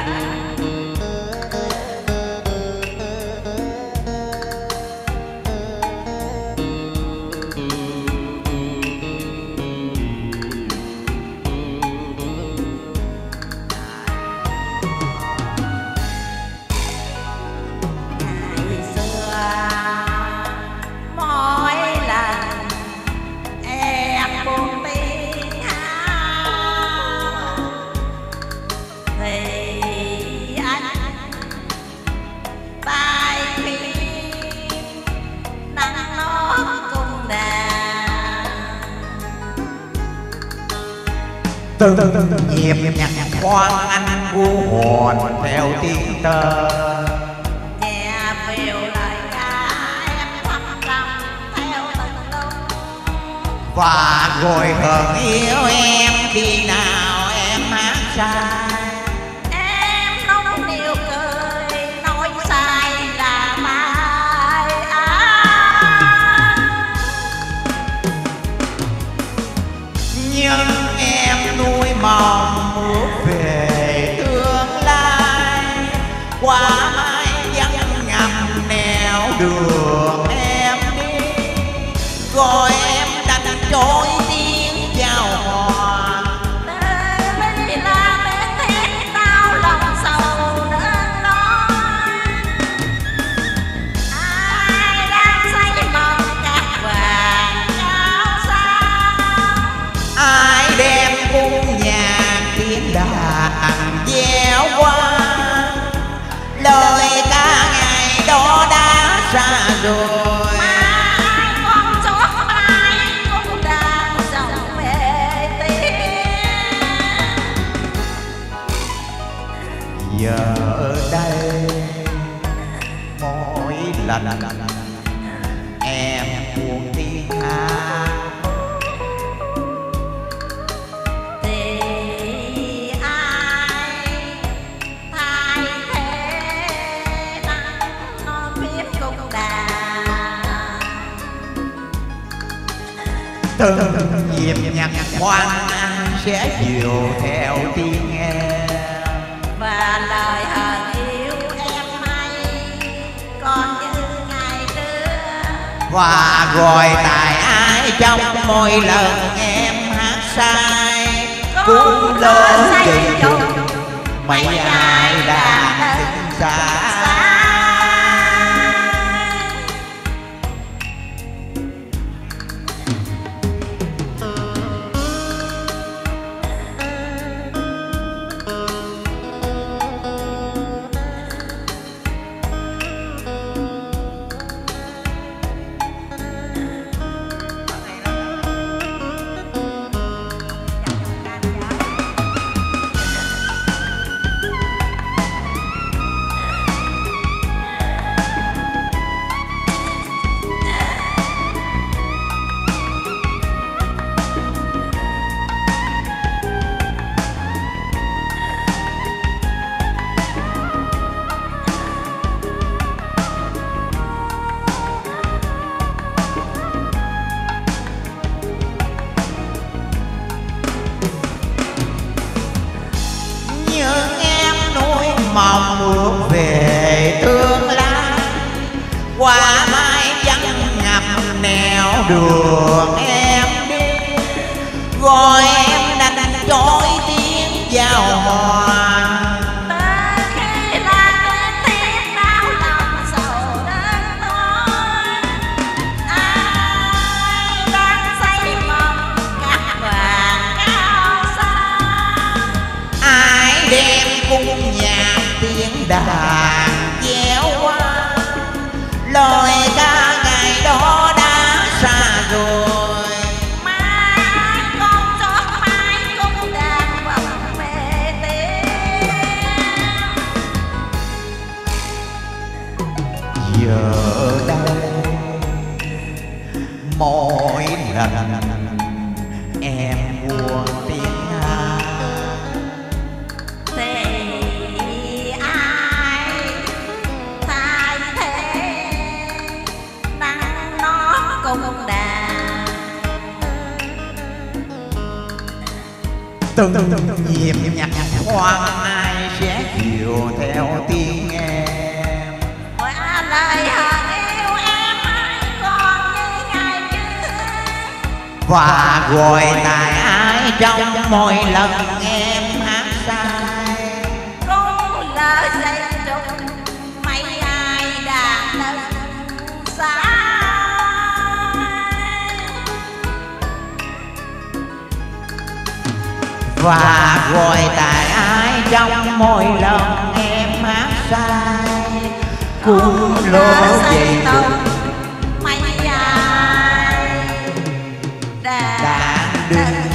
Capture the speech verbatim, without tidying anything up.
từng nhịp nhạc khoan anh u hồn theo tiếng tơ, nghe phiêu lời ca em thăm thầm theo từng lúc, và rồi hờn yêu em khi nào em hát sai. em nông niu cười nói sai là mai anh, nhưng em nuôi mong ước về tương lai, qua mai vẫn ngầm nẻo đường em đi, gọi em đánh trôi tiếng giao hòa. đây là bé thế tao lòng sầu nên nói, ai đang say mộng cát vàng cao sao, Ai đem cung nhạc tiếng đàn gieo qua, lời ca ngày đó đã xa rồi. ai con chót ai cũng đang dòng về tiếng. Giờ đây mỗi lần em buồn tiếng hát, Thì ai thay thế nắng nó biết cung đàn, từng nhịp nhạc khoan anh sẽ chiều theo tiếng em, và lời hờn yêu em hay còn như ngày xưa, và rồi tại ai trong mỗi lần em hát sai, cũng lớn chừng chừng mấy ai đang đứng xa. Nhưng em nuôi mong ước về tương lai, qua mai vẫn ngập nẻo đường em đi, gọi em đánh trôi tiếng giao hòa. Tới khi là đến tiếng đau lòng sầu đến nói, ai đang say mộng cát vàng cao xa, Ai đem cung nhạc tiếng đàn gieo qua, lời ca ngày đó đã xa rồi. mai con chót mai cũng đang vọng về tiếng. Giờ đây mỗi lần em buồn tiếng hát, Thì ai thay thế nắng nó cùng đàn, từng nhịp nhạc khoan ai sẽ chiều và gọi tài ai trong mỗi lần em hát sai. Cũng lỡ dây trục mấy ai đã lần xa, và gọi tài ai trong mỗi lần em hát sai. Cũng lỡ dây trục mấy ai đã đã đừng